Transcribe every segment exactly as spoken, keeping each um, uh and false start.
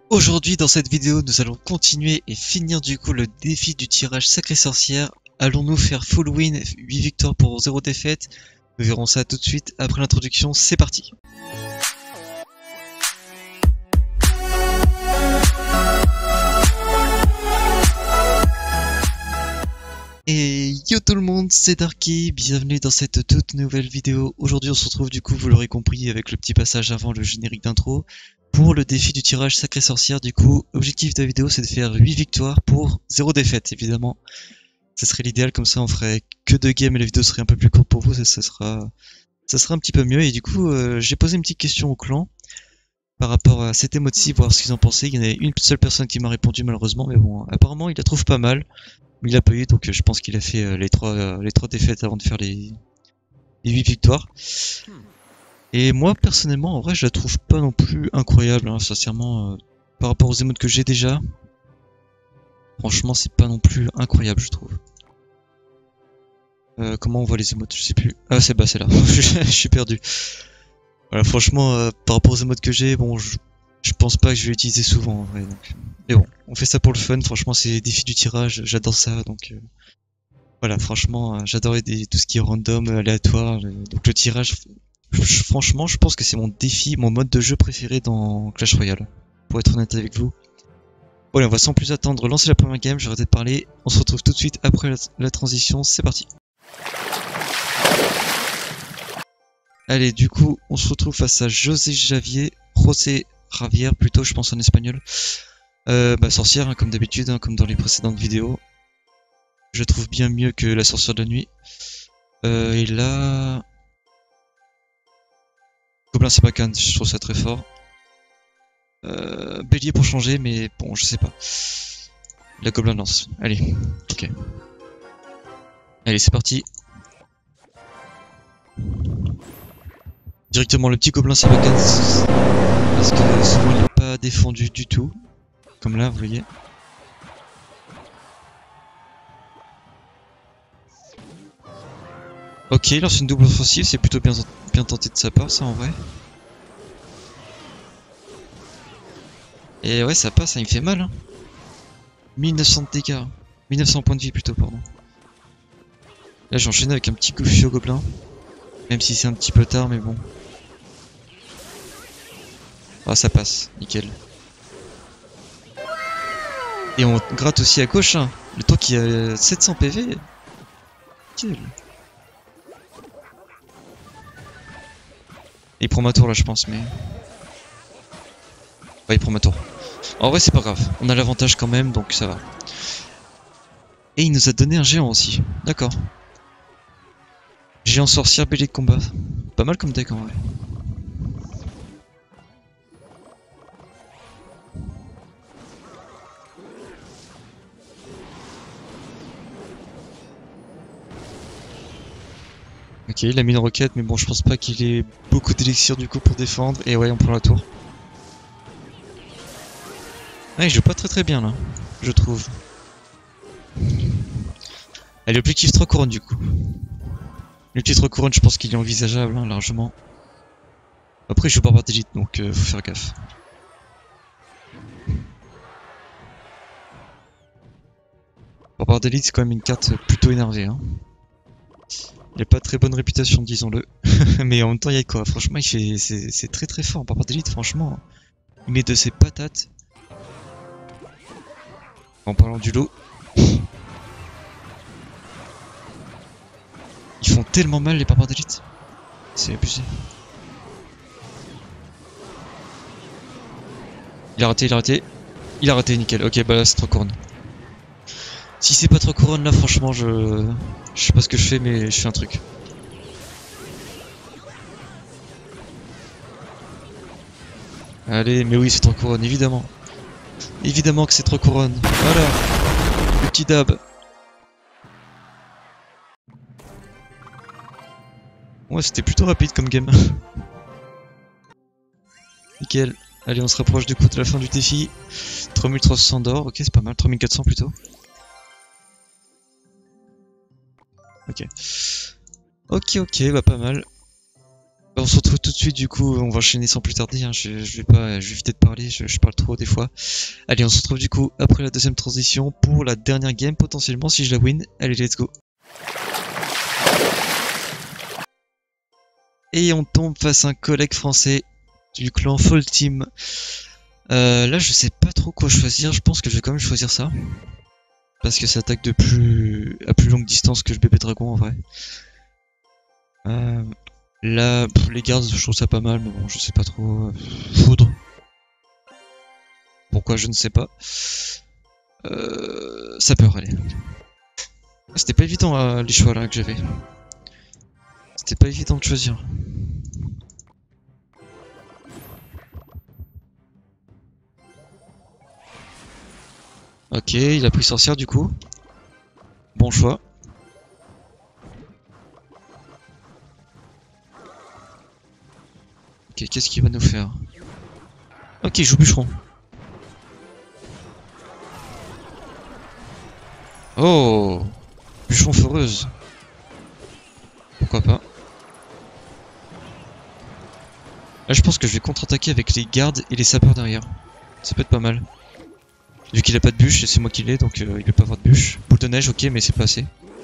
Aujourd'hui dans cette vidéo nous allons continuer et finir du coup le défi du tirage sacré sorcière. Allons-nous faire full win, huit victoires pour zéro défaite? Nous verrons ça tout de suite après l'introduction, c'est parti. Et yo tout le monde, c'est Darky, bienvenue dans cette toute nouvelle vidéo. Aujourd'hui on se retrouve du coup, vous l'aurez compris, avec le petit passage avant le générique d'intro, pour le défi du tirage sacré sorcière. Du coup, objectif de la vidéo c'est de faire huit victoires pour zéro défaite, évidemment. Ça serait l'idéal, comme ça on ferait que deux games et la vidéo serait un peu plus courte pour vous, ça, ça sera ça sera un petit peu mieux. Et du coup, euh, j'ai posé une petite question au clan par rapport à cet emote-ci, voir ce qu'ils en pensaient. Il y en a une seule personne qui m'a répondu malheureusement, mais bon, apparemment il la trouve pas mal. Mais il a pas eu, donc euh, je pense qu'il a fait euh, les trois euh, les trois défaites avant de faire les les huit victoires. Et moi personnellement, en vrai, je la trouve pas non plus incroyable, hein, sincèrement, euh, par rapport aux emotes que j'ai déjà. Franchement, c'est pas non plus incroyable, je trouve. Euh, comment on voit les emotes? Je sais plus. Ah, c'est bah, c'est là. Je suis perdu. Voilà, franchement, euh, par rapport aux emotes que j'ai, bon, je, je pense pas que je vais l'utiliser souvent en vrai. Donc. Mais bon, on fait ça pour le fun. Franchement, c'est des défis du tirage. J'adore ça. Donc euh, voilà, franchement, euh, j'adore tout ce qui est random, aléatoire. Le, donc le tirage, je, franchement, je pense que c'est mon défi, mon mode de jeu préféré dans Clash Royale. Pour être honnête avec vous. Bon, allez, on va sans plus attendre lancer la première game. J'arrête de parler. On se retrouve tout de suite après la, la transition. C'est parti. Allez, du coup, on se retrouve face à José Javier, José Javier plutôt, je pense en espagnol. Euh, bah, sorcière, hein, comme d'habitude, hein, comme dans les précédentes vidéos. Je trouve bien mieux que la sorcière de la nuit. Euh, et là... Gobelin Sabacane, je trouve ça très fort. Euh, bélier pour changer, mais bon, je sais pas. La Gobelin lance. Allez, ok. Allez, c'est parti. Directement le petit Gobelin Sabacane, parce que souvent il n'est pas défendu du tout. Comme là, vous voyez. Ok, il lance une double offensive, c'est plutôt bien, bien tenté de sa part, ça en vrai. Et ouais, ça passe, ça il me fait mal. Hein. mille neuf cents de dégâts. mille neuf cents points de vie plutôt, pardon. Là, j'enchaîne avec un petit Goofy au gobelin. Même si c'est un petit peu tard, mais bon. Ah, ça passe, nickel. Et on gratte aussi à gauche, hein. Le temps qu'il y a sept cents P V. Nickel. Et il prend ma tour là, je pense, mais... Ouais, il prend ma tour. En vrai, c'est pas grave. On a l'avantage quand même, donc ça va. Et il nous a donné un géant aussi. D'accord. Géant sorcière, bélier de combat. Pas mal comme deck en vrai. Ok, il a mis une roquette, mais bon, je pense pas qu'il ait beaucoup d'élixir du coup pour défendre. Et ouais, on prend la tour. Ah, il joue pas très très bien là, je trouve. Allez, objectif trois couronnes du coup. L'objectif trois couronnes, je pense qu'il est envisageable, hein, largement. Après, il joue barbare d'élite, donc euh, faut faire gaffe. Barbare d'élite, c'est quand même une carte plutôt énervée. Hein. Il a pas très bonne réputation, disons-le. Mais en même temps, il y a quoi? Franchement, c'est très très fort. Barbare d'élite, franchement. Il met de ses patates. En parlant du lot. Ils font tellement mal les barbares d'élite. C'est abusé. Il a raté, il a raté. Il a raté, nickel. Ok, bah là c'est trois couronnes. Si c'est pas trois couronnes là, franchement, je... Je sais pas ce que je fais, mais je fais un truc. Allez, mais oui, c'est trois couronnes, évidemment. Évidemment que c'est trois couronnes. Voilà. Le petit dab. Ouais, c'était plutôt rapide comme game. Nickel. Allez, on se rapproche du coup de la fin du défi. trois mille trois cents d'or, ok, c'est pas mal. trois mille quatre cents plutôt. Ok. Ok, ok, bah pas mal. On se retrouve tout de suite, du coup, on va enchaîner sans plus tarder, hein. je, je vais pas, je vais éviter de parler, je, je parle trop des fois. Allez, on se retrouve du coup après la deuxième transition pour la dernière game, potentiellement si je la win. Allez, let's go. Et on tombe face à un collègue français du clan Fall Team. Euh, là, je sais pas trop quoi choisir, je pense que je vais quand même choisir ça. Parce que ça attaque de plus à plus longue distance que le bébé dragon en vrai. Euh... Là, pff, les gardes, je trouve ça pas mal, mais bon, je sais pas trop. Foudre. Pourquoi, je ne sais pas. Euh, ça peut aller. C'était pas évident euh, les choix là que j'avais. C'était pas évident de choisir. Ok, il a pris sorcière du coup. Bon choix. Ok, qu'est-ce qu'il va nous faire? Ok, il joue bûcheron. Oh, bûcheron foreuse. Pourquoi pas? Là, je pense que je vais contre-attaquer avec les gardes et les sapeurs derrière. Ça peut être pas mal. Vu qu'il a pas de bûche et c'est moi qui l'ai, donc euh, il peut pas avoir de bûche. Boule de neige, ok, mais c'est pas assez.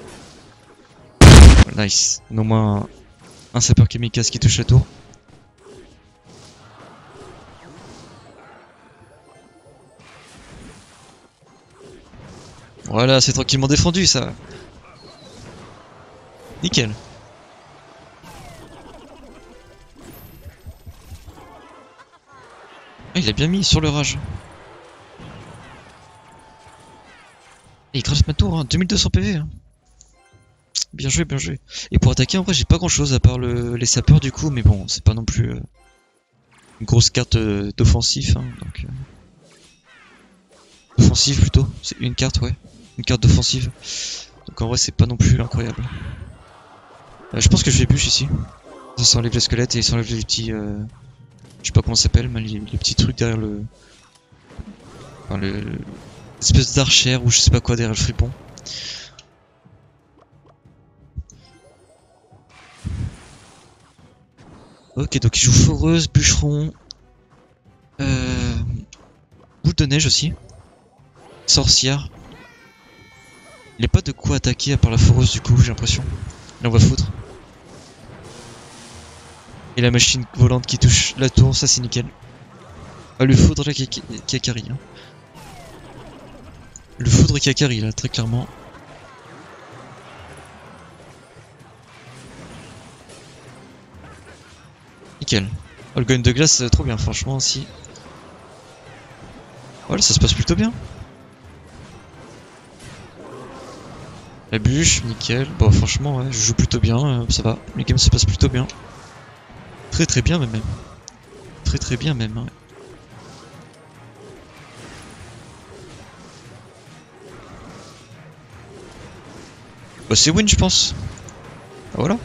Nice. On a au moins un, un sapeur kamikaze qui touche la tour. Voilà, c'est tranquillement défendu ça. Nickel. Ah, il a bien mis sur le rage. Et il crache ma tour, hein. deux mille deux cents P V. Hein. Bien joué, bien joué. Et pour attaquer, en vrai, j'ai pas grand chose à part le, les sapeurs du coup, mais bon, c'est pas non plus euh, une grosse carte euh, d'offensif. Hein, donc, euh... Offensive plutôt, c'est une carte, ouais. Une carte d'offensive. Donc en vrai, c'est pas non plus incroyable. Euh, je pense que je vais bûche ici. Ça s'enlève le squelette et ça enlève les petits. Euh... Je sais pas comment ça s'appelle, mais les, les petits trucs derrière le. Enfin, le. Espèce d'archère ou je sais pas quoi derrière le fripon. Ok, donc il joue foreuse, bûcheron. Euh... Boule de neige aussi. Sorcière. Il n'y a pas de quoi attaquer à part la foreuse du coup, j'ai l'impression. Là on va foutre. Et la machine volante qui touche la tour, ça c'est nickel. Ah, le foudre là qui, qui, qui a carry. Hein. Le foudre qui a carry là, très clairement. Nickel. Oh, le gun de glace, trop bien, franchement aussi. Voilà, ça se passe plutôt bien. La bûche, nickel. Bon, franchement, ouais, je joue plutôt bien, euh, ça va. Les games se passent plutôt bien. Très très bien même. Très très bien même. Ouais. Bah c'est win je pense. Ah, voilà.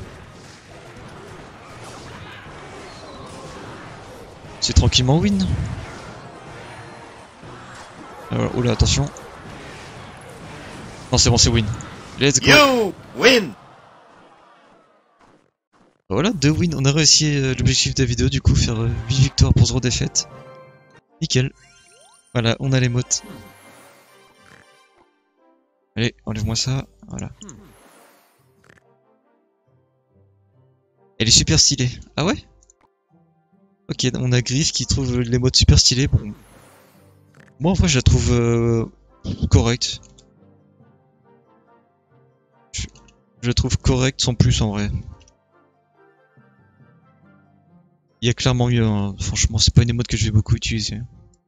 C'est tranquillement win. Alors, oula, attention. Non c'est bon, c'est win. Let's go. You win. Voilà, deux wins. On a réussi euh, l'objectif de la vidéo, du coup, faire euh, huit victoires pour zéro défaite. Nickel. Voilà, on a les motes. Allez, enlève-moi ça. Voilà. Elle est super stylée. Ah ouais? Ok, on a Griff qui trouve les modes super stylés. Bon. Moi en vrai je la trouve euh, correcte. Je, je la trouve correcte sans plus en vrai. Il y a clairement mieux, hein. Franchement c'est pas une émote que je vais beaucoup utiliser.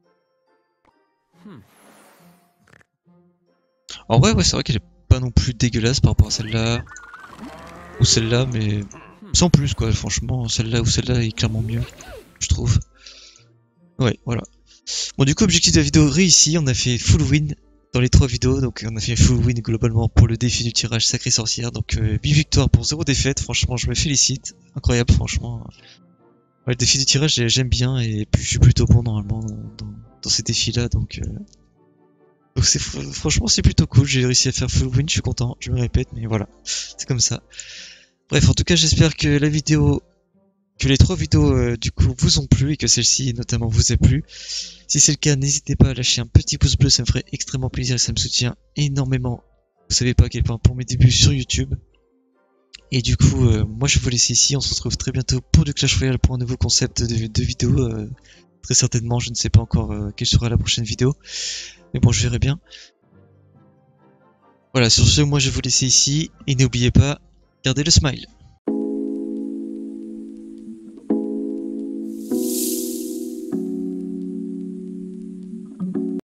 En vrai ouais c'est vrai qu'elle est pas non plus dégueulasse par rapport à celle-là. Ou celle-là mais sans plus quoi, franchement celle-là ou celle-là est clairement mieux. Je trouve. Ouais voilà. Bon du coup objectif de la vidéo réussi, on a fait full win dans les trois vidéos, donc on a fait full win globalement pour le défi du tirage sacré sorcière, donc euh, huit victoires pour zéro défaite, franchement je me félicite, incroyable franchement. Ouais, le défi du tirage j'aime bien et puis je suis plutôt bon normalement dans, dans, dans ces défis là, donc euh, donc c'est franchement c'est plutôt cool, j'ai réussi à faire full win, je suis content, je me répète mais voilà, c'est comme ça. Bref en tout cas j'espère que la vidéo que les trois vidéos euh, du coup vous ont plu et que celle-ci notamment vous a plu. Si c'est le cas, n'hésitez pas à lâcher un petit pouce bleu, ça me ferait extrêmement plaisir et ça me soutient énormément. Vous savez pas à quel point pour mes débuts sur YouTube. Et du coup, euh, moi je vais vous laisser ici, on se retrouve très bientôt pour du Clash Royale pour un nouveau concept de, de vidéo. Euh, très certainement, je ne sais pas encore euh, quelle sera la prochaine vidéo. Mais bon, je verrai bien. Voilà, sur ce, moi je vais vous laisser ici. Et n'oubliez pas, gardez le smile.